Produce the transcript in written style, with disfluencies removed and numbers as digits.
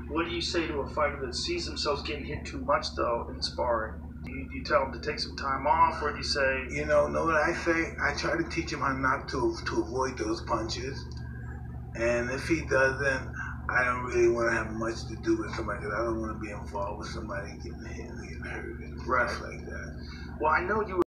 What do you say to a fighter that sees themselves getting hit too much, though, in sparring? Do you tell them to take some time off, or do you say... You know what I say? I try to teach him how not to avoid those punches. And if he doesn't, I don't really want to have much to do with somebody, because I don't want to be involved with somebody getting hit and getting hurt and stuff like that. Well, I know you